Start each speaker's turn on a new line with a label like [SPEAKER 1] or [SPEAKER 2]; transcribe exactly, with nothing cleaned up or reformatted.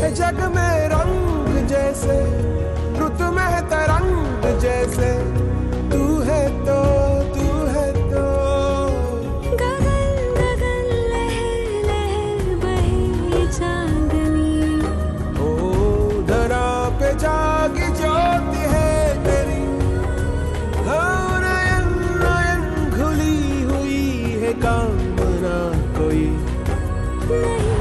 [SPEAKER 1] जग में रंग जैसे, रुत में तरंग जैसे, तू है तो तू है तो।
[SPEAKER 2] गगन गगन लहर लहर बहे चांदनी,
[SPEAKER 1] ओ धरा पे जागी ज्योति है तेरी, हाँ नयन नयन खुली हुई है कामना कोई
[SPEAKER 2] नहीं